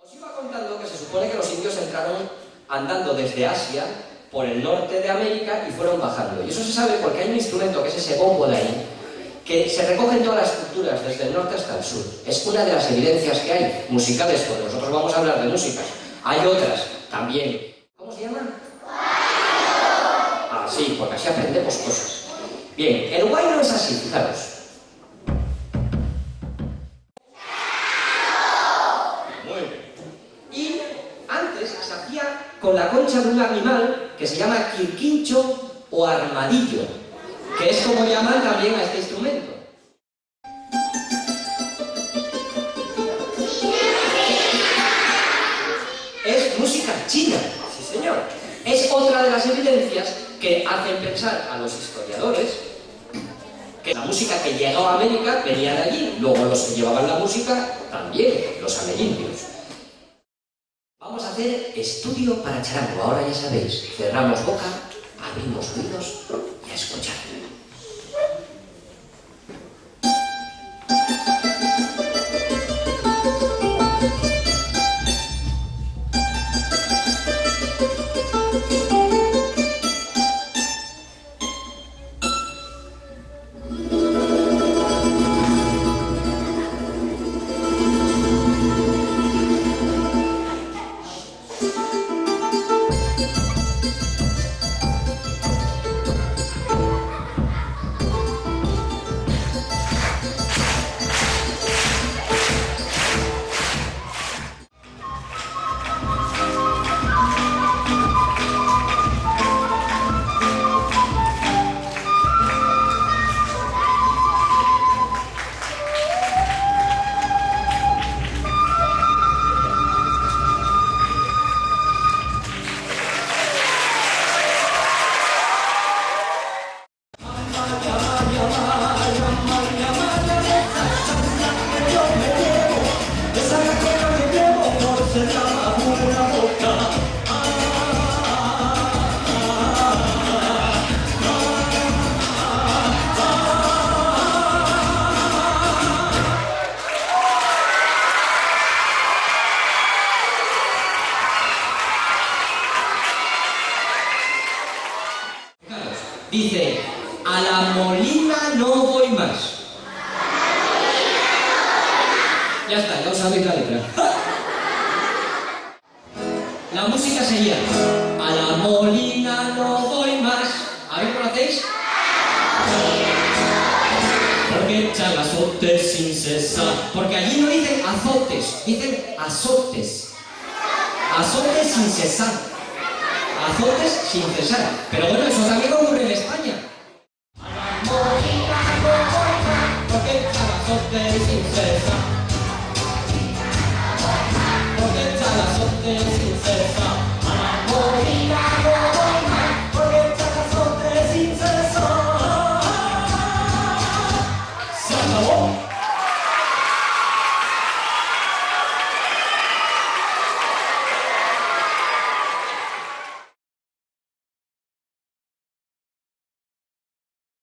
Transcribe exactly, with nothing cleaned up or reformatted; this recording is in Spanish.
Os iba contando que se supone que los indios entraron andando desde Asia por el norte de América y fueron bajando. Y eso se sabe porque hay un instrumento que es ese bombo de ahí, que se recoge en todas las culturas, desde el norte hasta el sur. Es una de las evidencias que hay, musicales, porque nosotros vamos a hablar de músicas. Hay otras también. ¿Cómo se llaman? Ah, sí, porque así aprendemos cosas. Bien, el guayno es así, fijaros. Muy bien. Y antes se hacía con la concha de un animal que se llama quirquincho o armadillo, que es como llaman también a este instrumento. Es música china, sí señor. Es otra de las evidencias que hacen pensar a los historiadores que la música que llegaba a América venía de allí. Luego los que llevaban la música también, los amerindios. Vamos a hacer estudio para charango. Ahora ya sabéis, cerramos boca, abrimos oídos y a escuchar. Dice, a la molina no voy más. Ya está, ya os sabéis la letra. La música sería, a la molina no voy más. ¿A ver, conocéis? Porque echan azotes sin cesar. Porque allí no dicen azotes, dicen azotes. Azotes sin cesar. Azotes sin cesar. Pero bueno, eso también